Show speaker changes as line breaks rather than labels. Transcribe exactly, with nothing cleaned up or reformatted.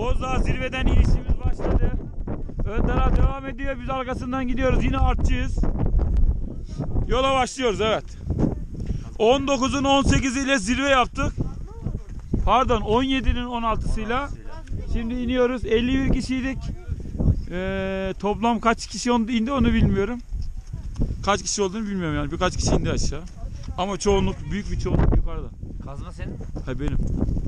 Bozdağ zirveden inişimiz başladı. Ön taraf devam ediyor. Biz arkasından gidiyoruz. Yine artçıyız. Yola başlıyoruz, evet. on dokuzun on sekizi ile zirve yaptık. Pardon, on yedinin on altısıyla. Şimdi iniyoruz. elli bir kişiydik. Ee, toplam kaç kişi indi onu bilmiyorum. Kaç kişi olduğunu bilmiyorum yani. Birkaç kişi indi aşağı. Ama çoğunluk, büyük bir çoğunluk yukarıda.
Kazma senin mi?
Hayır, benim.